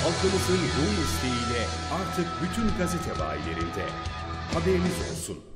halkımızın yoğun isteğiyle artık bütün gazete bayilerinde. Haberiniz olsun.